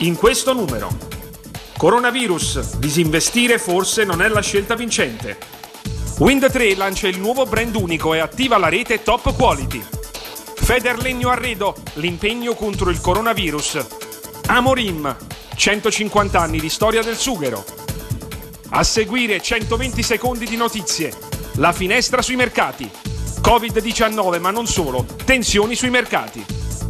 in questo numero. Coronavirus, disinvestire forse non è la scelta vincente. Wind Tre lancia il nuovo brand unico e attiva la rete Top Quality. Federlegno Arredo, l'impegno contro il coronavirus. Amorim, 150 anni di storia del sughero. A seguire 120 secondi di notizie. La finestra sui mercati. Covid-19 ma non solo, tensioni sui mercati.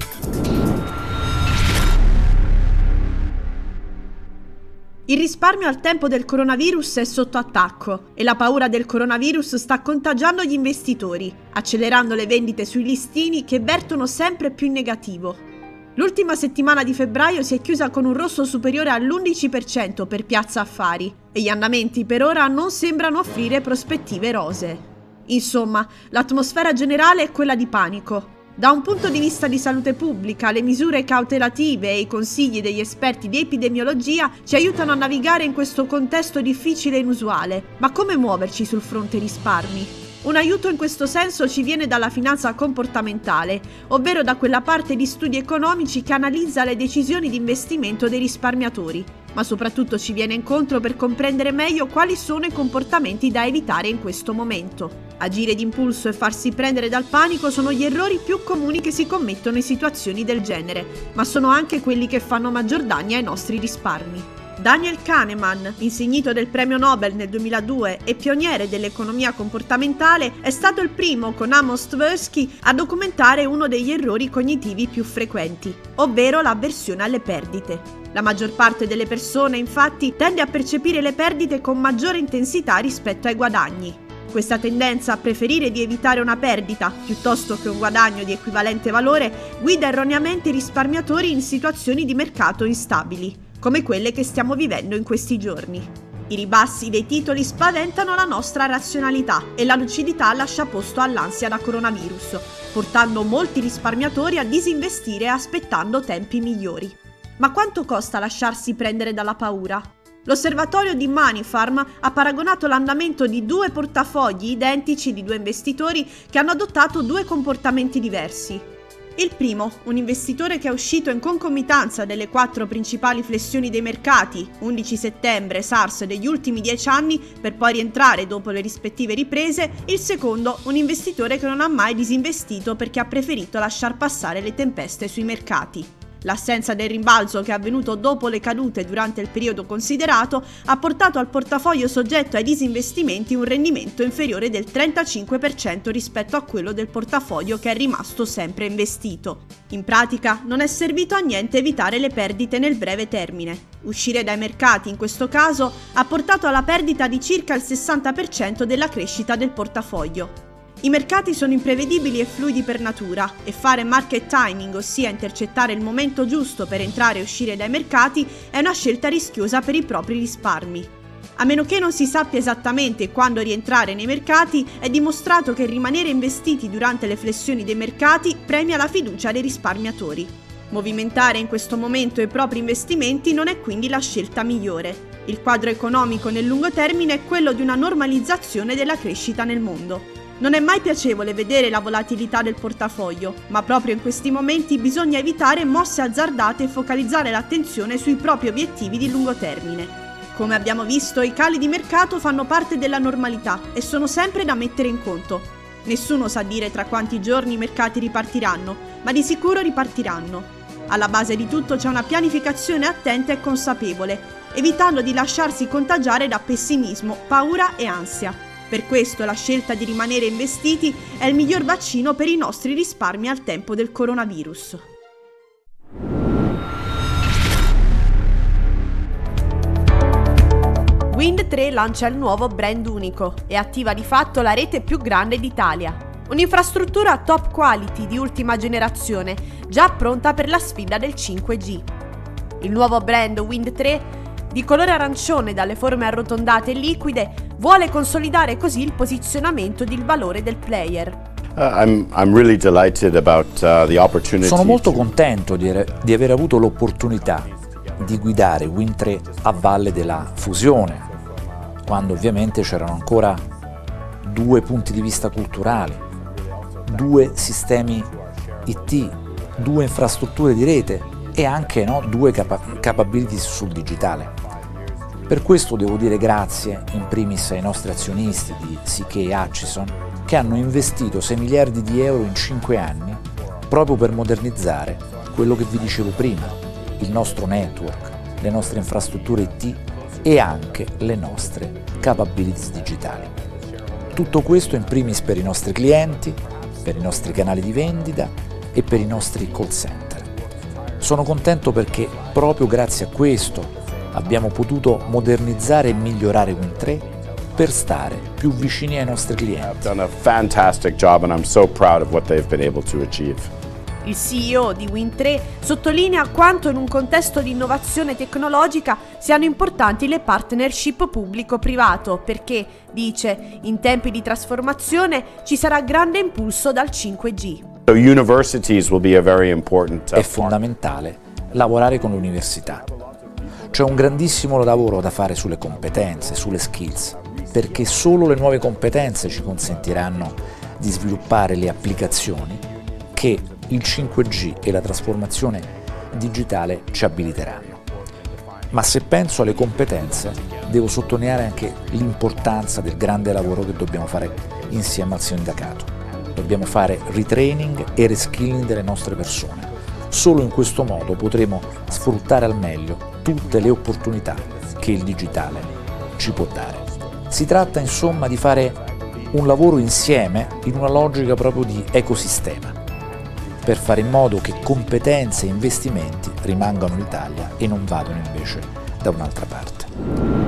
Il risparmio al tempo del coronavirus è sotto attacco e la paura del coronavirus sta contagiando gli investitori, accelerando le vendite sui listini che vertono sempre più in negativo. L'ultima settimana di febbraio si è chiusa con un rosso superiore all'11% per Piazza Affari e gli andamenti per ora non sembrano offrire prospettive rosee. Insomma, l'atmosfera generale è quella di panico. Da un punto di vista di salute pubblica, le misure cautelative e i consigli degli esperti di epidemiologia ci aiutano a navigare in questo contesto difficile e inusuale. Ma come muoverci sul fronte risparmi? Un aiuto in questo senso ci viene dalla finanza comportamentale, ovvero da quella parte di studi economici che analizza le decisioni di investimento dei risparmiatori, ma soprattutto ci viene incontro per comprendere meglio quali sono i comportamenti da evitare in questo momento. Agire d'impulso e farsi prendere dal panico sono gli errori più comuni che si commettono in situazioni del genere, ma sono anche quelli che fanno maggior danni ai nostri risparmi. Daniel Kahneman, insignito del premio Nobel nel 2002 e pioniere dell'economia comportamentale, è stato il primo con Amos Tversky a documentare uno degli errori cognitivi più frequenti, ovvero l'avversione alle perdite. La maggior parte delle persone, infatti, tende a percepire le perdite con maggiore intensità rispetto ai guadagni. Questa tendenza a preferire di evitare una perdita piuttosto che un guadagno di equivalente valore guida erroneamente i risparmiatori in situazioni di mercato instabili, come quelle che stiamo vivendo in questi giorni. I ribassi dei titoli spaventano la nostra razionalità e la lucidità lascia posto all'ansia da coronavirus, portando molti risparmiatori a disinvestire aspettando tempi migliori. Ma quanto costa lasciarsi prendere dalla paura? L'osservatorio di Moneyfarm ha paragonato l'andamento di due portafogli identici di due investitori che hanno adottato due comportamenti diversi. Il primo, un investitore che è uscito in concomitanza delle 4 principali flessioni dei mercati, 11 settembre, SARS degli ultimi 10 anni, per poi rientrare dopo le rispettive riprese. Il secondo, un investitore che non ha mai disinvestito perché ha preferito lasciar passare le tempeste sui mercati. L'assenza del rimbalzo che è avvenuto dopo le cadute durante il periodo considerato ha portato al portafoglio soggetto ai disinvestimenti un rendimento inferiore del 35% rispetto a quello del portafoglio che è rimasto sempre investito. In pratica non è servito a niente evitare le perdite nel breve termine. Uscire dai mercati in questo caso ha portato alla perdita di circa il 60% della crescita del portafoglio. I mercati sono imprevedibili e fluidi per natura e fare market timing, ossia intercettare il momento giusto per entrare e uscire dai mercati, è una scelta rischiosa per i propri risparmi. A meno che non si sappia esattamente quando rientrare nei mercati, è dimostrato che rimanere investiti durante le flessioni dei mercati premia la fiducia dei risparmiatori. Movimentare in questo momento i propri investimenti non è quindi la scelta migliore. Il quadro economico nel lungo termine è quello di una normalizzazione della crescita nel mondo. Non è mai piacevole vedere la volatilità del portafoglio, ma proprio in questi momenti bisogna evitare mosse azzardate e focalizzare l'attenzione sui propri obiettivi di lungo termine. Come abbiamo visto, i cali di mercato fanno parte della normalità e sono sempre da mettere in conto. Nessuno sa dire tra quanti giorni i mercati ripartiranno, ma di sicuro ripartiranno. Alla base di tutto c'è una pianificazione attenta e consapevole, evitando di lasciarsi contagiare da pessimismo, paura e ansia. Per questo la scelta di rimanere investiti è il miglior vaccino per i nostri risparmi al tempo del coronavirus. Wind Tre lancia il nuovo brand unico e attiva di fatto la rete più grande d'Italia. Un'infrastruttura top quality di ultima generazione, già pronta per la sfida del 5G. Il nuovo brand Wind Tre, di colore arancione dalle forme arrotondate e liquide, vuole consolidare così il posizionamento ed il valore del player. I'm really delighted about the opportunity. Sono molto contento di aver avuto l'opportunità di guidare Wind Tre a valle della fusione, quando ovviamente c'erano ancora due punti di vista culturali, due sistemi IT, due infrastrutture di rete e anche due capabilities sul digitale. Per questo devo dire grazie in primis ai nostri azionisti di CK e Hutchison, che hanno investito 6 miliardi di euro in 5 anni proprio per modernizzare quello che vi dicevo prima, il nostro network, le nostre infrastrutture IT e anche le nostre capabilities digitali. Tutto questo in primis per i nostri clienti, per i nostri canali di vendita e per i nostri call center. Sono contento perché proprio grazie a questo abbiamo potuto modernizzare e migliorare Wind3 per stare più vicini ai nostri clienti. They've done a fantastic job and I'm so proud of what they've been able to achieve. Il CEO di Wind3 sottolinea quanto in un contesto di innovazione tecnologica siano importanti le partnership pubblico-privato perché, dice, in tempi di trasformazione ci sarà grande impulso dal 5G. So universities will be a very important È fondamentale lavorare con le università. C'è un grandissimo lavoro da fare sulle competenze, sulle skills, perché solo le nuove competenze ci consentiranno di sviluppare le applicazioni che il 5G e la trasformazione digitale ci abiliteranno. Ma se penso alle competenze, devo sottolineare anche l'importanza del grande lavoro che dobbiamo fare insieme al sindacato. Dobbiamo fare retraining e reskilling delle nostre persone. Solo in questo modo potremo sfruttare al meglio tutte le opportunità che il digitale ci può dare. Si tratta insomma di fare un lavoro insieme in una logica proprio di ecosistema, per fare in modo che competenze e investimenti rimangano in Italia e non vadano invece da un'altra parte.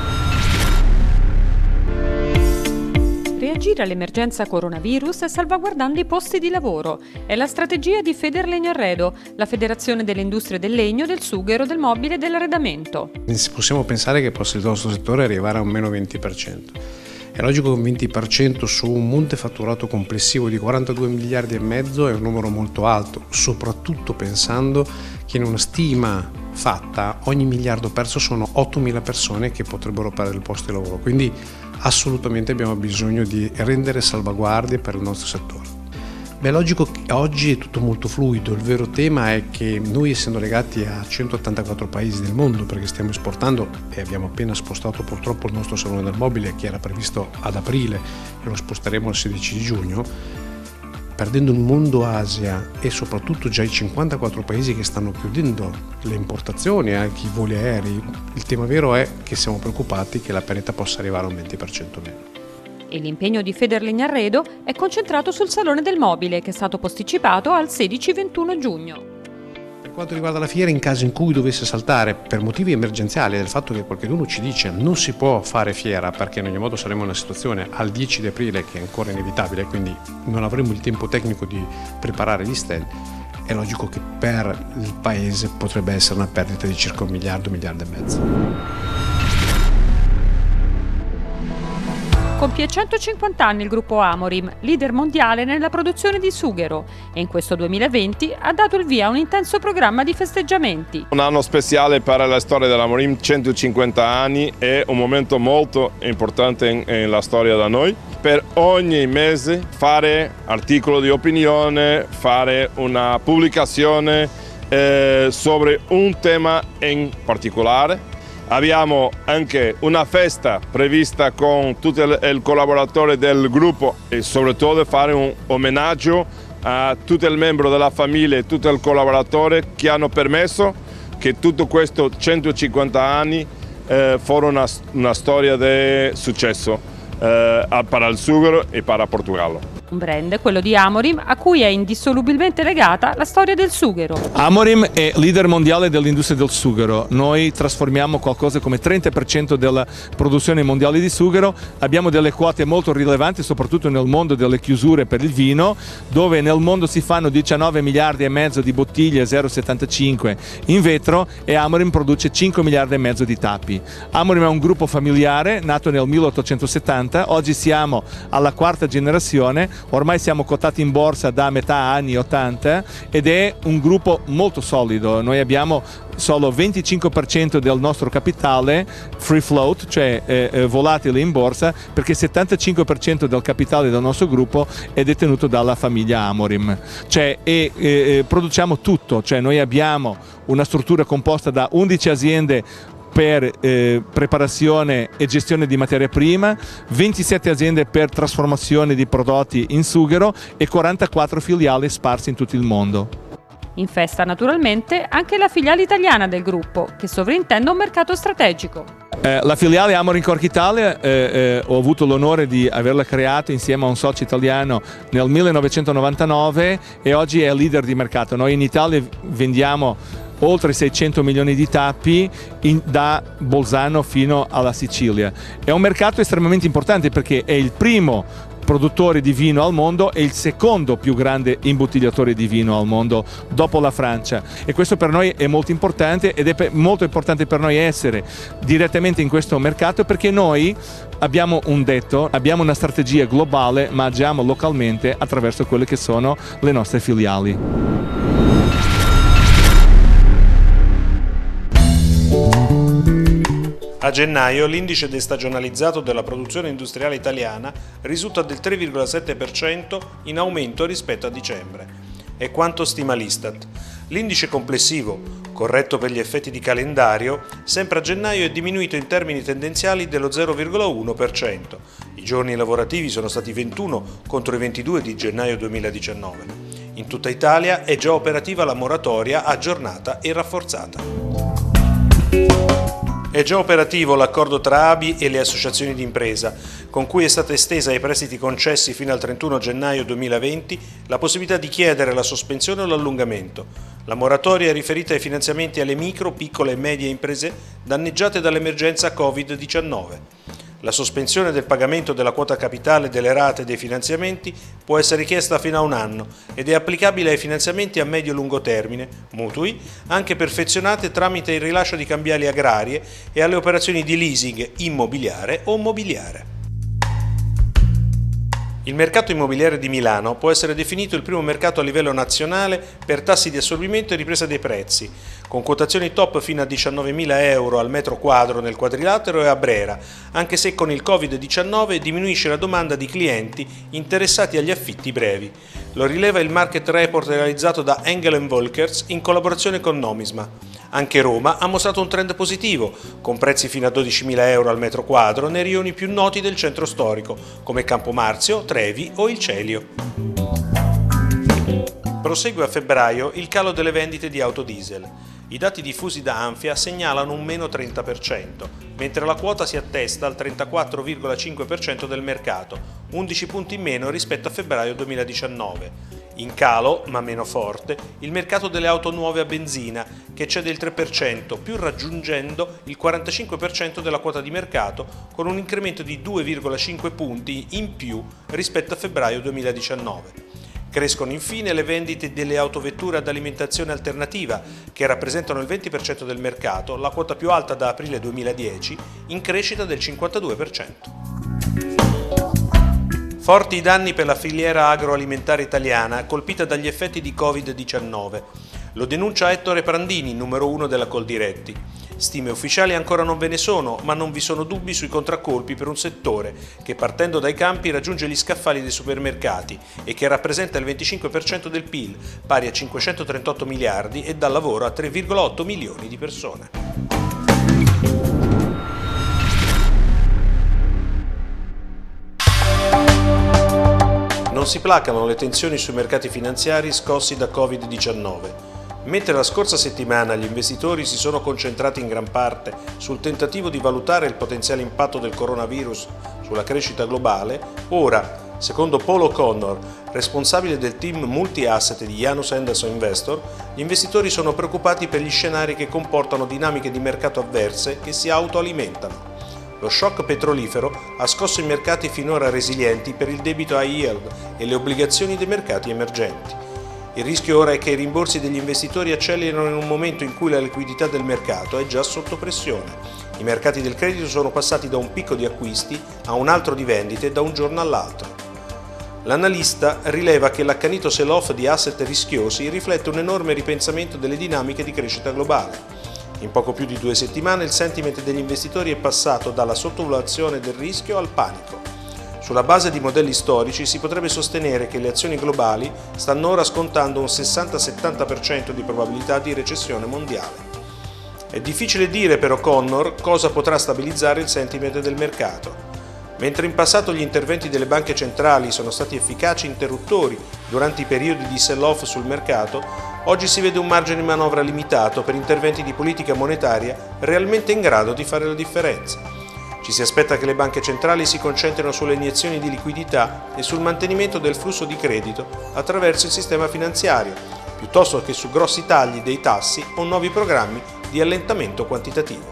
Reagire all'emergenza coronavirus salvaguardando i posti di lavoro. È la strategia di Federlegno-Arredo, la federazione delle industrie del legno, del sughero, del mobile e dell'arredamento. Possiamo pensare che possa il nostro settore arrivare a un meno 20%. È logico che un 20% su un monte fatturato complessivo di 42 miliardi e mezzo è un numero molto alto, soprattutto pensando che in una stima fatta ogni miliardo perso sono 8.000 persone che potrebbero perdere il posto di lavoro, quindi assolutamente abbiamo bisogno di rendere salvaguardie per il nostro settore. Beh, è logico che oggi è tutto molto fluido, il vero tema è che noi, essendo legati a 184 paesi del mondo, perché stiamo esportando e abbiamo appena spostato purtroppo il nostro salone del mobile che era previsto ad aprile e lo sposteremo al 16 di giugno, perdendo il mondo Asia e soprattutto già i 54 paesi che stanno chiudendo le importazioni e anche i voli aerei, il tema vero è che siamo preoccupati che la perdita possa arrivare a un 20% meno. E l'impegno di Federlegno-Arredo è concentrato sul Salone del Mobile, che è stato posticipato al 16-21 giugno. Per quanto riguarda la fiera, in caso in cui dovesse saltare per motivi emergenziali del fatto che qualcuno ci dice non si può fare fiera perché in ogni modo saremo in una situazione al 10 di aprile che è ancora inevitabile, quindi non avremo il tempo tecnico di preparare gli stand, è logico che per il paese potrebbe essere una perdita di circa 1 miliardo, 1,5 miliardi. Compie 150 anni il gruppo Amorim, leader mondiale nella produzione di sughero, e in questo 2020 ha dato il via a un intenso programma di festeggiamenti. Un anno speciale per la storia dell'Amorim, 150 anni, è un momento molto importante nella storia da noi. Per ogni mese fare articolo di opinione, fare una pubblicazione sobre un tema in particolare. Abbiamo anche una festa prevista con tutti i collaboratori del gruppo e soprattutto fare un omaggio a tutti i membri della famiglia e tutti i collaboratori che hanno permesso che tutto questo 150 anni fosse una storia di successo per il sughero e per Portogallo. Un brand, quello di Amorim, a cui è indissolubilmente legata la storia del sughero. Amorim è leader mondiale dell'industria del sughero. Noi trasformiamo qualcosa come 30% della produzione mondiale di sughero. Abbiamo delle quote molto rilevanti, soprattutto nel mondo delle chiusure per il vino, dove nel mondo si fanno 19 miliardi e mezzo di bottiglie 0,75 in vetro e Amorim produce 5 miliardi e mezzo di tappi. Amorim è un gruppo familiare nato nel 1870, oggi siamo alla quarta generazione. ormai siamo quotati in borsa da metà anni 80 ed è un gruppo molto solido. Noi abbiamo solo 25% del nostro capitale free float, cioè volatile in borsa, perché il 75% del capitale del nostro gruppo è detenuto dalla famiglia Amorim. Cioè, produciamo tutto, cioè noi abbiamo una struttura composta da 11 aziende per preparazione e gestione di materia prima, 27 aziende per trasformazione di prodotti in sughero e 44 filiali sparsi in tutto il mondo. In festa naturalmente anche la filiale italiana del gruppo, che sovrintende un mercato strategico. La filiale Amorim Cork Italia ho avuto l'onore di averla creata insieme a un socio italiano nel 1999 e oggi è leader di mercato. Noi in Italia vendiamo oltre 600 milioni di tappi da Bolzano fino alla Sicilia. È un mercato estremamente importante perché è il primo produttore di vino al mondo e il secondo più grande imbottigliatore di vino al mondo dopo la Francia, e questo per noi è molto importante, ed è molto importante per noi essere direttamente in questo mercato perché noi abbiamo un detto, abbiamo una strategia globale ma agiamo localmente attraverso quelle che sono le nostre filiali. A gennaio l'indice destagionalizzato della produzione industriale italiana risulta del 3,7% in aumento rispetto a dicembre. È quanto stima l'Istat. L'indice complessivo, corretto per gli effetti di calendario, sempre a gennaio è diminuito in termini tendenziali dello 0,1%. I giorni lavorativi sono stati 21 contro i 22 di gennaio 2019. In tutta Italia è già operativa la moratoria aggiornata e rafforzata. È già operativo l'accordo tra ABI e le associazioni di impresa, con cui è stata estesa ai prestiti concessi fino al 31 gennaio 2020 la possibilità di chiedere la sospensione o l'allungamento. La moratoria è riferita ai finanziamenti alle micro, piccole e medie imprese danneggiate dall'emergenza Covid-19. La sospensione del pagamento della quota capitale delle rate dei finanziamenti può essere chiesta fino a un anno ed è applicabile ai finanziamenti a medio-lungo termine, mutui, anche perfezionate tramite il rilascio di cambiali agrarie e alle operazioni di leasing immobiliare o mobiliare. Il mercato immobiliare di Milano può essere definito il primo mercato a livello nazionale per tassi di assorbimento e ripresa dei prezzi, con quotazioni top fino a 19.000 euro al metro quadro nel quadrilatero e a Brera, anche se con il Covid-19 diminuisce la domanda di clienti interessati agli affitti brevi. Lo rileva il market report realizzato da Engel & Volkers in collaborazione con Nomisma. Anche Roma ha mostrato un trend positivo, con prezzi fino a 12.000 euro al metro quadro nei rioni più noti del centro storico, come Campomarzio, Trevi o Il Celio. Prosegue a febbraio il calo delle vendite di auto diesel. I dati diffusi da Anfia segnalano un meno 30%, mentre la quota si attesta al 34,5% del mercato, 11 punti in meno rispetto a febbraio 2019. In calo, ma meno forte, il mercato delle auto nuove a benzina, che cede il 3%, più raggiungendo il 45% della quota di mercato, con un incremento di 2,5 punti in più rispetto a febbraio 2019. Crescono infine le vendite delle autovetture ad alimentazione alternativa, che rappresentano il 20% del mercato, la quota più alta da aprile 2010, in crescita del 52%. Forti i danni per la filiera agroalimentare italiana colpita dagli effetti di Covid-19. Lo denuncia Ettore Prandini, numero 1 della Coldiretti. Stime ufficiali ancora non ve ne sono, ma non vi sono dubbi sui contraccolpi per un settore che partendo dai campi raggiunge gli scaffali dei supermercati e che rappresenta il 25% del PIL, pari a 538 miliardi e dà lavoro a 3,8 milioni di persone. Non si placano le tensioni sui mercati finanziari scossi da Covid-19. Mentre la scorsa settimana gli investitori si sono concentrati in gran parte sul tentativo di valutare il potenziale impatto del coronavirus sulla crescita globale, ora, secondo Paul O'Connor, responsabile del team multi-asset di Janus Henderson Investor, gli investitori sono preoccupati per gli scenari che comportano dinamiche di mercato avverse che si autoalimentano. Lo shock petrolifero ha scosso i mercati finora resilienti per il debito high yield e le obbligazioni dei mercati emergenti. Il rischio ora è che i rimborsi degli investitori accelerino in un momento in cui la liquidità del mercato è già sotto pressione. I mercati del credito sono passati da un picco di acquisti a un altro di vendite da un giorno all'altro. L'analista rileva che l'accanito sell-off di asset rischiosi riflette un enorme ripensamento delle dinamiche di crescita globale. In poco più di 2 settimane il sentiment degli investitori è passato dalla sottovalutazione del rischio al panico. Sulla base di modelli storici si potrebbe sostenere che le azioni globali stanno ora scontando un 60-70% di probabilità di recessione mondiale. È difficile dire per O'Connor cosa potrà stabilizzare il sentiment del mercato. Mentre in passato gli interventi delle banche centrali sono stati efficaci interruttori durante i periodi di sell-off sul mercato, oggi si vede un margine di manovra limitato per interventi di politica monetaria realmente in grado di fare la differenza. Ci si aspetta che le banche centrali si concentrino sulle iniezioni di liquidità e sul mantenimento del flusso di credito attraverso il sistema finanziario, piuttosto che su grossi tagli dei tassi o nuovi programmi di allentamento quantitativo.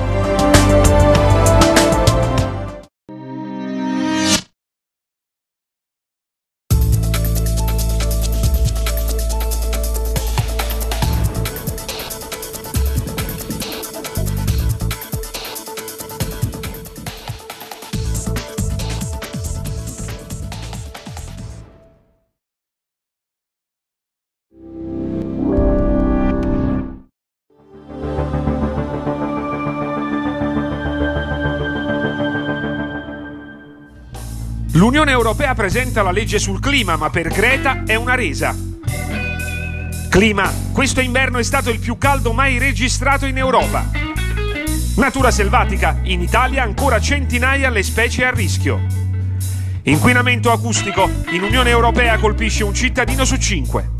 L'Unione Europea presenta la legge sul clima, ma per Greta è una resa. Clima, questo inverno è stato il più caldo mai registrato in Europa. Natura selvatica, in Italia ancora centinaia le specie a rischio. Inquinamento acustico, in Unione Europea colpisce un cittadino su 5.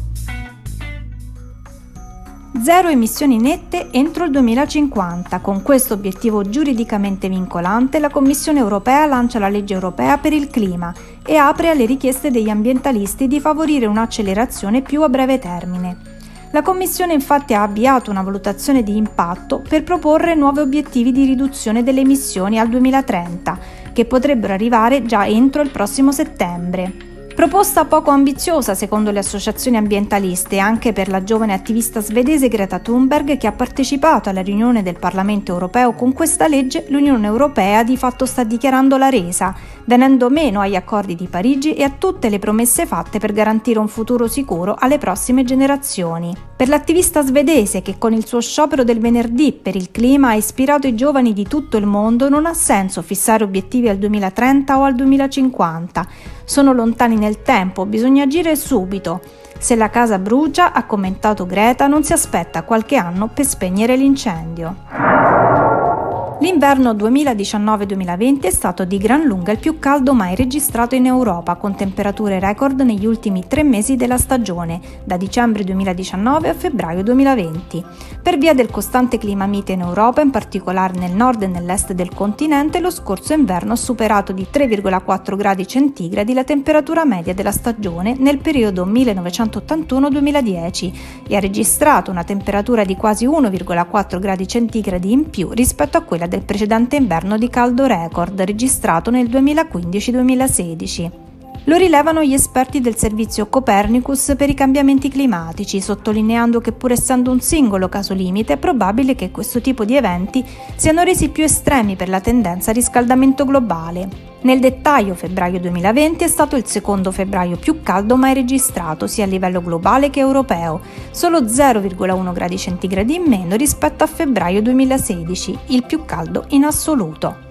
Zero emissioni nette entro il 2050. Con questo obiettivo giuridicamente vincolante, la Commissione europea lancia la legge europea per il clima e apre alle richieste degli ambientalisti di favorire un'accelerazione più a breve termine. La Commissione infatti ha avviato una valutazione di impatto per proporre nuovi obiettivi di riduzione delle emissioni al 2030, che potrebbero arrivare già entro il prossimo settembre. Proposta poco ambiziosa secondo le associazioni ambientaliste anche per la giovane attivista svedese Greta Thunberg, che ha partecipato alla riunione del Parlamento europeo. Con questa legge l'Unione Europea di fatto sta dichiarando la resa, venendo meno agli accordi di Parigi e a tutte le promesse fatte per garantire un futuro sicuro alle prossime generazioni. Per l'attivista svedese, che con il suo sciopero del venerdì per il clima ha ispirato i giovani di tutto il mondo, non ha senso fissare obiettivi al 2030 o al 2050. Sono lontani nel tempo, bisogna agire subito. Se la casa brucia, ha commentato Greta, non si aspetta qualche anno per spegnere l'incendio. L'inverno 2019-2020 è stato di gran lunga il più caldo mai registrato in Europa, con temperature record negli ultimi 3 mesi della stagione, da dicembre 2019 a febbraio 2020. Per via del costante clima mite in Europa, in particolare nel nord e nell'est del continente, lo scorso inverno ha superato di 3,4 gradi centigradi la temperatura media della stagione nel periodo 1981-2010 e ha registrato una temperatura di quasi 1,4 gradi centigradi in più rispetto a quella del precedente inverno di caldo record registrato nel 2015-2016. Lo rilevano gli esperti del servizio Copernicus per i cambiamenti climatici, sottolineando che pur essendo un singolo caso limite è probabile che questo tipo di eventi siano resi più estremi per la tendenza a riscaldamento globale. Nel dettaglio, febbraio 2020 è stato il secondo febbraio più caldo mai registrato sia a livello globale che europeo, solo 0,1 gradi centigradi in meno rispetto a febbraio 2016, il più caldo in assoluto.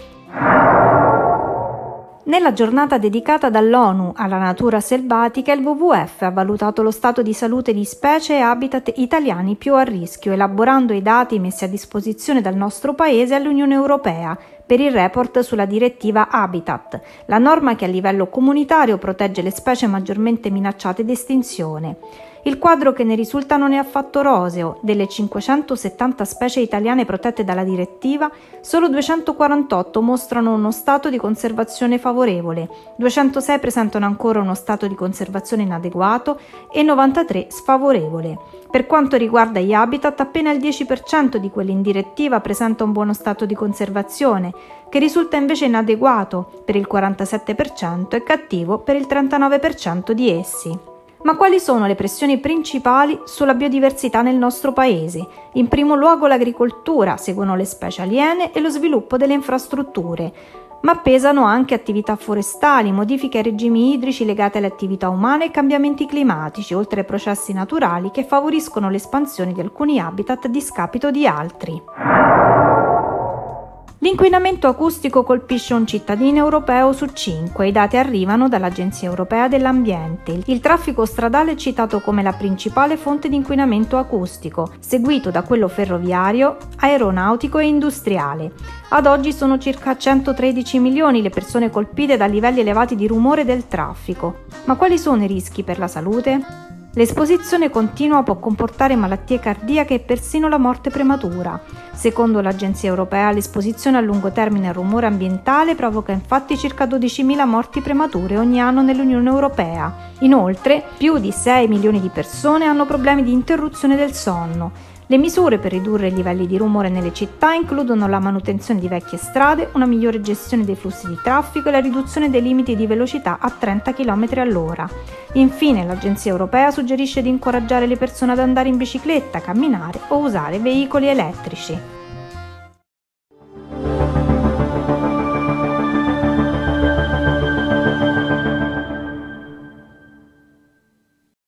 Nella giornata dedicata dall'ONU alla natura selvatica, il WWF ha valutato lo stato di salute di specie e habitat italiani più a rischio, elaborando i dati messi a disposizione dal nostro Paese all'Unione Europea per il report sulla direttiva Habitat, la norma che a livello comunitario protegge le specie maggiormente minacciate di estinzione. Il quadro che ne risulta non è affatto roseo. Delle 570 specie italiane protette dalla direttiva, solo 248 mostrano uno stato di conservazione favorevole, 206 presentano ancora uno stato di conservazione inadeguato e 93 sfavorevole. Per quanto riguarda gli habitat, appena il 10% di quelli in direttiva presenta un buono stato di conservazione, che risulta invece inadeguato per il 47% e cattivo per il 39% di essi. Ma quali sono le pressioni principali sulla biodiversità nel nostro paese? In primo luogo l'agricoltura, seguono le specie aliene e lo sviluppo delle infrastrutture. Ma pesano anche attività forestali, modifiche ai regimi idrici legate alle attività umane e cambiamenti climatici, oltre ai processi naturali che favoriscono l'espansione di alcuni habitat a discapito di altri. L'inquinamento acustico colpisce un cittadino europeo su 5, i dati arrivano dall'Agenzia Europea dell'Ambiente. Il traffico stradale è citato come la principale fonte di inquinamento acustico, seguito da quello ferroviario, aeronautico e industriale. Ad oggi sono circa 113 milioni le persone colpite da livelli elevati di rumore del traffico. Ma quali sono i rischi per la salute? L'esposizione continua può comportare malattie cardiache e persino la morte prematura. Secondo l'Agenzia Europea, l'esposizione a lungo termine al rumore ambientale provoca infatti circa 12.000 morti premature ogni anno nell'Unione Europea. Inoltre, più di 6 milioni di persone hanno problemi di interruzione del sonno. Le misure per ridurre i livelli di rumore nelle città includono la manutenzione di vecchie strade, una migliore gestione dei flussi di traffico e la riduzione dei limiti di velocità a 30 km all'ora. Infine, l'Agenzia Europea suggerisce di incoraggiare le persone ad andare in bicicletta, camminare o usare veicoli elettrici.